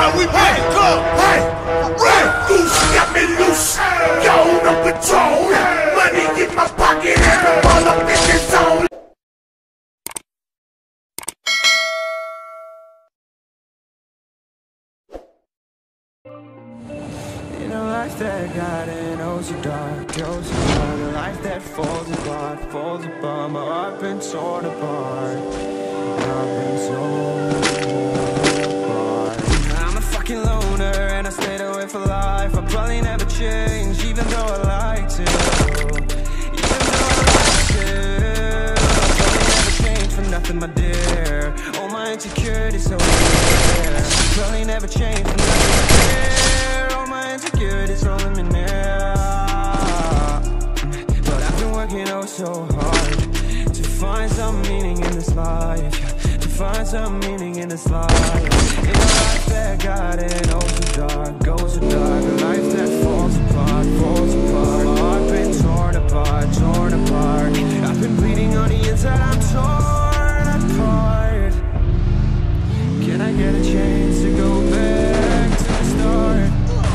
how we make it come. Hey, Red Goose got me loose. Gone up Patron. Money in my pocket and I'm all up in the zone. In a life that got in oh so dark, oh so dark. A life that falls apart, falls apart. My heart been torn apart. I've been torn apart. I'm a fucking loner and I stayed away for life. I'll probably never change, even though I like to. Even though I like to. I'll probably never change for nothing, my dear. All my insecurities over there. Probably never change for nothing, my dear. Insecurities rolling me near. But I've been working oh so hard to find some meaning in this life, to find some meaning in this life. In a life that got it oh so dark, goes so dark. A life that falls apart, falls apart. My heart been torn apart, torn apart. I've been bleeding on the inside, I'm torn apart. Can I get a chance to go back to the start?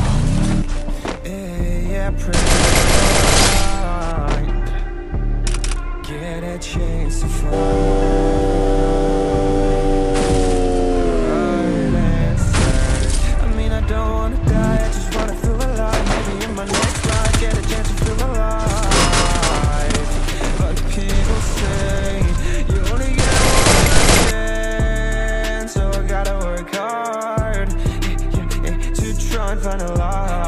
Get a chance to find answers. I mean, I don't wanna die, I just wanna feel alive. Maybe in my next life, get a chance to feel alive. But people say you only get one chance, so I gotta work hard to try and find a life.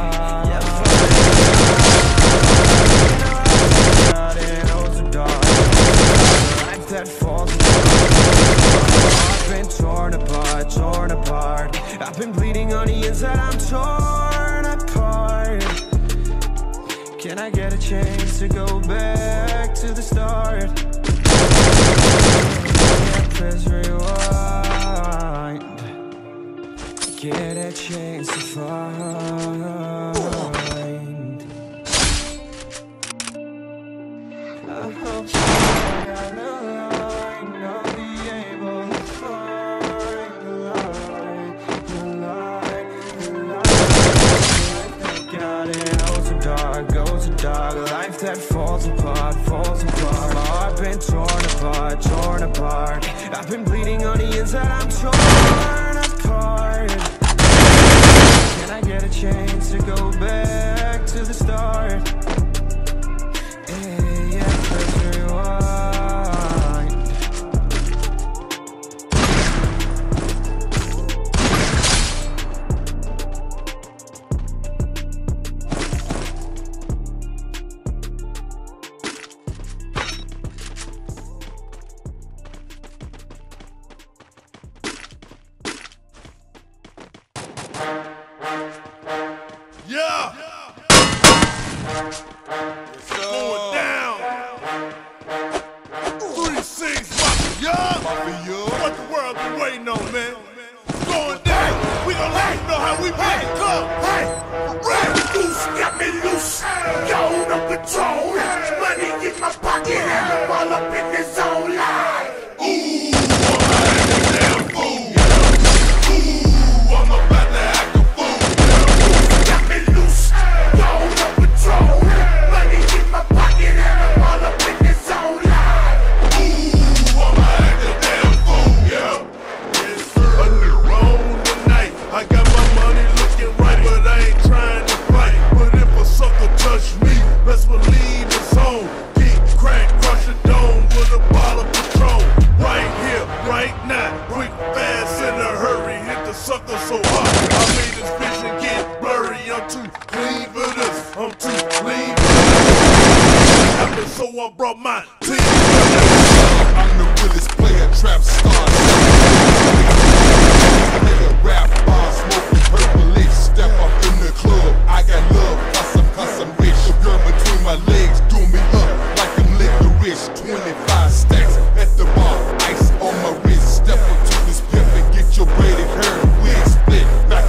That falls apart. I've been torn apart, torn apart. I've been bleeding on the inside, I'm torn apart. Can I get a chance to go back to the start? Yeah, press rewind. Get a chance to find. I hope I got no line, I'll be able to find the light, the light, the light. Life that got it oh so dark, oh so dark. A life that falls apart, falls apart. My heart been torn apart, torn apart. I've been bleeding on the inside, I'm torn apart. Can I get a chance to go back to the start? Yeah! Going down! 3-6 Mafia! What the world been waiting on, man? Going down! We gon' let you know how we make it come! Hey, Red Goose got me loose. Gone up Patron. Money in my pocket and I'm all up in the zone live. Ooh, I'm a damn fool! Ooh, I'm about to act a fool! Got me loose. Gone up Patron. Money in my pocket and I'm all up in the zone live. Ooh, I'm a act a damn fool, yeah! Yes, sir. A new road tonight. I got my money looking right, but I ain't trying to fight. But if a sucker touch me, best believe it's on. Kick, crack, crush a dome with a bottle of Patron. Right here, right now, quick, fast, in a hurry. Hit the sucker so hard, I made this vision get blurry. I'm too clean for this, I'm too clean for this. So I brought my team. I'm the realest player, trap star. Nigga, rap bar, smoking purple-ish. Step up in the club, I got love, cause I'm rich. The girl between my legs, do me up like I'm licorice. 25 stacks at the bar, ice on my wrist. Step up to this pimp and get your braided hair wig split. Back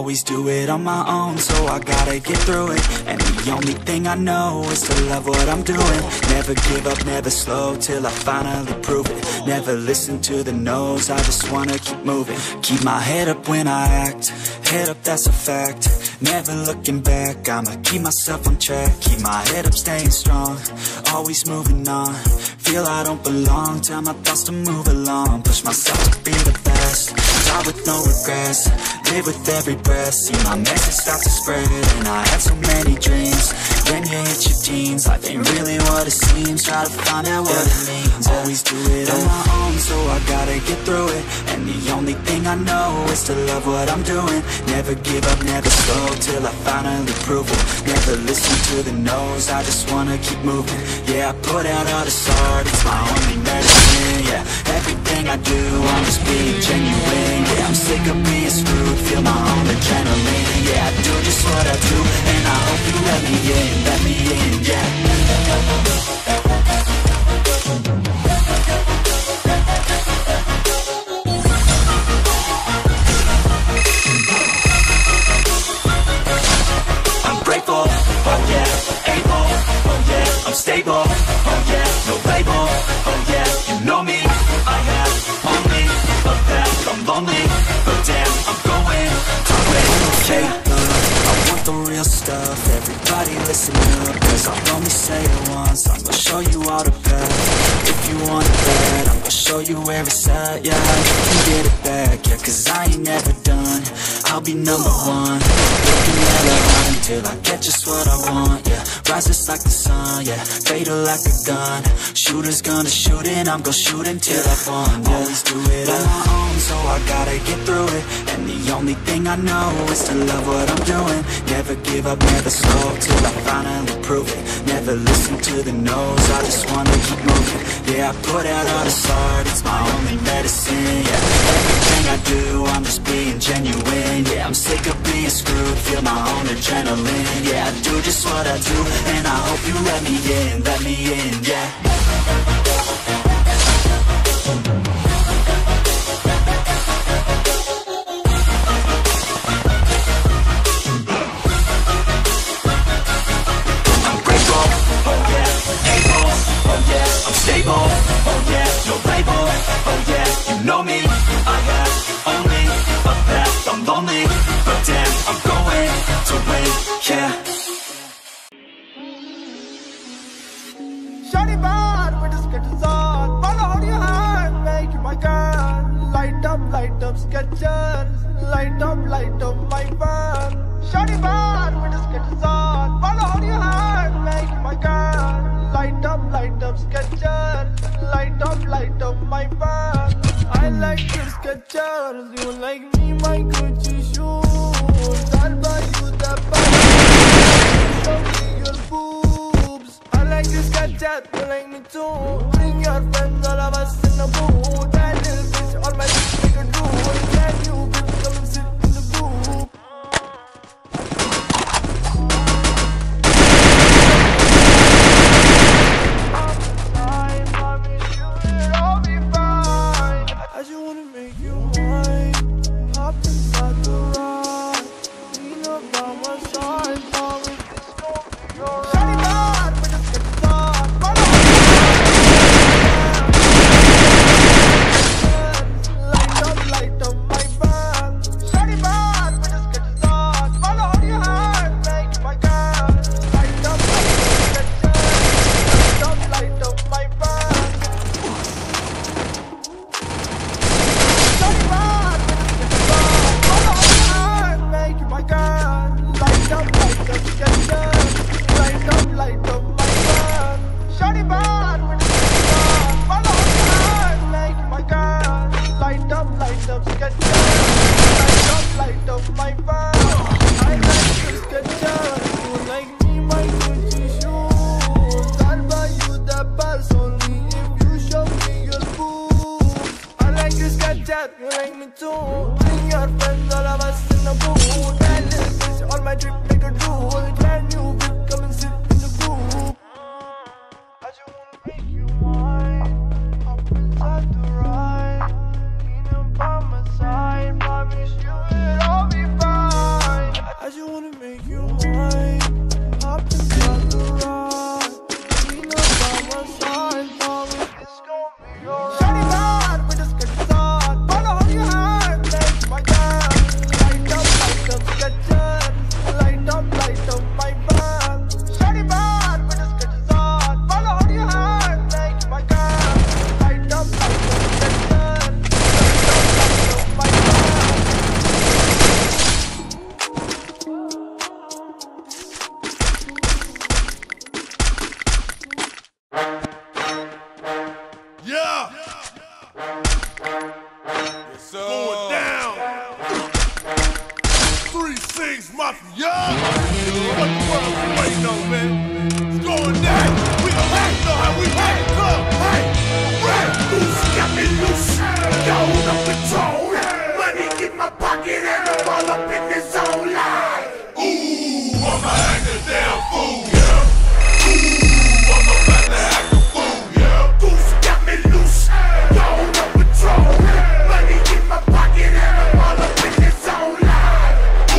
always do it on my own, so I gotta get through it. And the only thing I know is to love what I'm doing. Never give up, never slow, till I finally prove it. Never listen to the no's, I just wanna keep moving. Keep my head up when I act, head up, that's a fact. Never looking back, I'ma keep myself on track. Keep my head up, staying strong, always moving on. Feel I don't belong, tell my thoughts to move along. Push myself to be the best, die with no regrets. Live with every breath, see my message start to spread. And I had so many dreams, when you hit your teens, life ain't really what it seems. Try to find out what it means. Always do it on my own, so I gotta get through it. And the only thing I know is to love what I'm doing. Never give up, never slow, till I finally prove it. Never listen to the no's, I just wanna keep moving. Yeah, I put out all this art, it's my only medicine. Yeah, everything I do, I'm just being genuine. Yeah, I'm sick of being screwed, feel my own adrenaline. Yeah, I do just what I do, and I hope you let me in, yeah. I'm grateful, oh yeah, able, oh yeah, I'm stable, oh yeah, no label, oh yeah, you know me, I have only a path, I'm lonely, but damn, I'm going to win. Fake love, I want the real stuff, everybody listen up, cause I'll only say it once, I'm gonna show you all the path. If you want it bad, I'm gonna show you where it's at, yeah, you can get it back, yeah, cause I ain't never done, I'll be number one, looking at it until I get just what I want, yeah, rises like the sun, yeah, fatal like a gun, shooter's gonna shoot and I'm gonna shoot until I've won, yeah. Always do it on my own, so I gotta get through it, and the only thing I know is to love what I'm doing. Never give up, never slow, till I finally prove it. Never listen to the no's, I just wanna keep moving. Yeah, I put out all this art, it's my only medicine. Yeah, everything I do, I'm just being genuine. Yeah, I'm sick of being screwed, feel my own adrenaline. Yeah, I do just what I do, and I hope you let me in, yeah. I'm stable, oh yeah, no label, oh yeah, you know me, I have only a path, I'm lonely, but damn, I'm going to win, yeah. Shawty bad, we just get this on. Follow on your hand, make you my girl. Light up, Skechers. Light up, my van. Shawty bad, we just get this on. Follow on your hand, make you my girl. Light up, Skechers. Light up, my van. I like your Skechers, you like me, my Gucci shoes. I'll buy you the bag, show me your boobs. I like your Skechers, you like me too. Bring your friends, all of us in the booth. That little bitch, all my bitches make a do. Can you bitch come and sit in the booth? I just wanna make you mine. Hop inside the ride. Lean up by my side. Promise this gon' be alright. Shawty bad, we just get started. Yeah, what the world we waiting on, man? It's going down. We gon' let you know how we make it come. Hey, Red Goose got me loose. Going up Patron. Money in my pocket and I'm all up in the zone line. Ooh, I'ma act a damn fool, yeah. Ooh, I'm about to act a fool, yeah. Goose got me loose. Going up Patron. Money in my pocket and I'm all up in the zone line.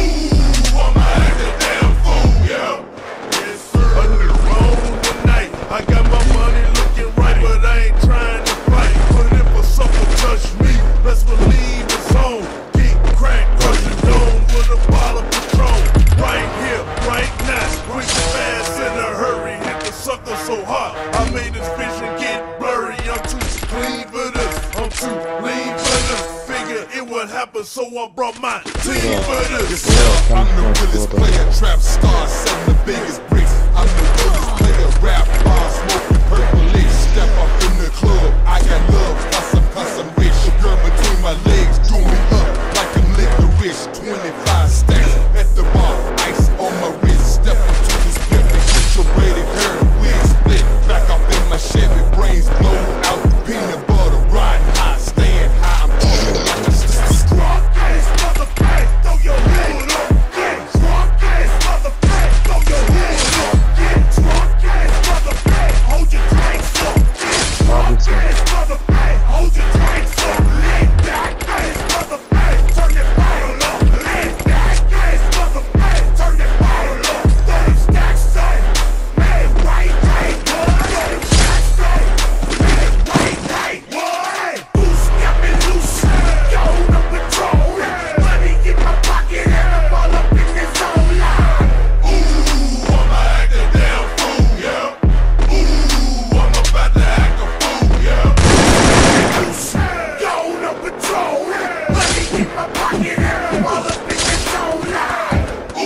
Ooh, I'ma act a damn fool, yeah. Yes, sir. A new road tonight. I got my money looking right, but I ain't trying to fight. But if a sucker touch me, let's believe it's on. Get crack, crush the dome with a bottle of Patron. Right here, right now, quick and fast in a hurry. Hit the sucker so hard, I made his vision get blurry. I'm too clean for this, I'm too lean for this. Figure it would happen, so I brought my team for this. I'm the realest player, trap star, selling the biggest bricks. I'm the realest player, rap bar, smoking purple licks. Step up in the club, I got love, cause I'm rich. The girl between my legs, do me up like I'm licorice. 25 stacks at the bar, ice on my wrist. Step into this pimpin', get your braided hair, wig split. Back off in my Chevy, brains blow out, peanut butter, riding high, staying high. I'm talking like a Drunk ass motherfucker, throw your hood up. Get drunk ass motherfucker, throw your hood up. Get drunk ass motherfucker, hold your drinks up. Get drunk ass motherfucker, hold your drinks up. Lean back ass motherfucker, turn that bottle up. Lean back ass motherfucker, turn that bottle up. Throw them stacks up, man, right, what? Throw them stacks up, man, right, what? Goose got me loose, going up Patron. Money in my pocket and I'm all up in the zone line. Ooh, I'ma act a damn fool, yeah. Ooh, I'm about to act a fool, yeah. Loose, going up Patron. Money in my pocket and I'm all up in the zone line.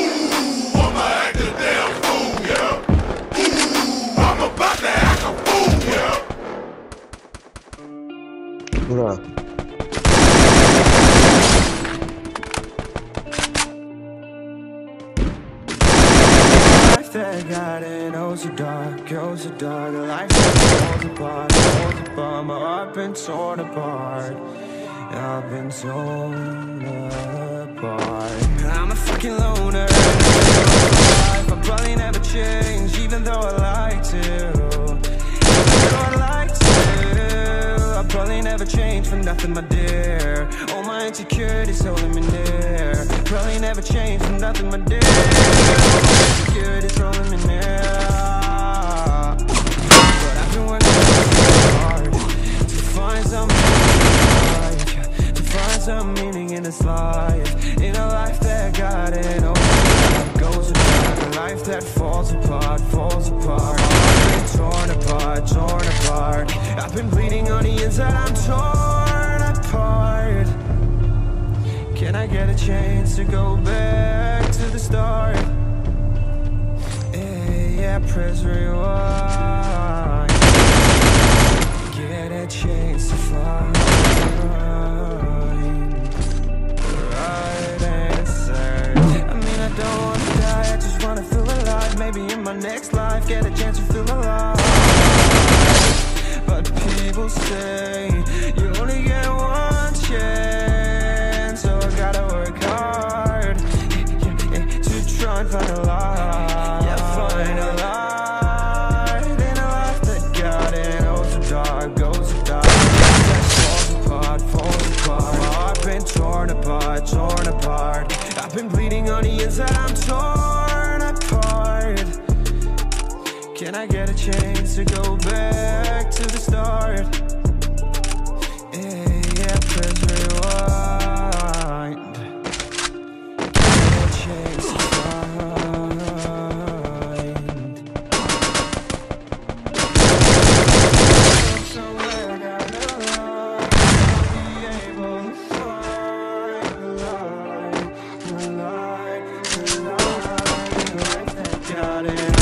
Ooh, I'ma act a damn fool, yeah. Ooh, I'm about to act a fool, yeah. Bura. Life that got it, oh so dark, oh so dark. A life that falls apart, my heart been torn apart. I've been torn apart. I'm a fucking loner. I'll probably never change, even though I like to. I'll probably never change for nothing, my dear. All my insecurities holding me near. Probably never change for nothing, my dear. All my insecurities holding me near. But I've been working so hard to find some meaning in this life, in a life that got it all. Goes apart, a life that falls apart, falls apart. I've been torn apart, torn apart. I've been bleeding on the inside, I'm torn apart. Can I get a chance to go back to the start? Yeah, press rewind. Get a chance to find right answer. I mean, I don't wanna die, I just wanna feel alive. Maybe in my next life, get a chance to feel alive. But people say you only get one chance, so I gotta work hard to try and find a light. Yeah, find a light in a life that got it. Oh, so dark, goes so dark. That falls apart, falls apart. My heart been torn apart, torn apart. I've been bleeding on the inside, I'm torn apart. Can I get a chance to go back to the start? Yeah, press rewind. Get a chance to find. Somewhere down the line, I'll be able to find the light, the light, the life that got it.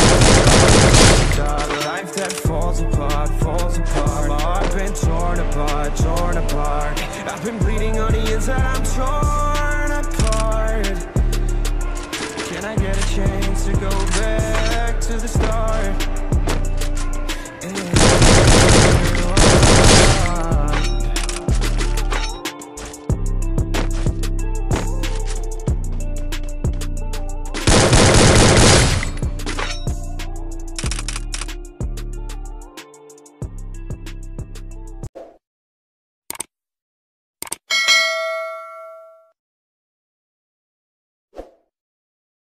A life that falls apart, falls apart. My heart been torn apart, torn apart. I've been bleeding on the inside, I'm torn apart. Can I get a chance to go back to the start.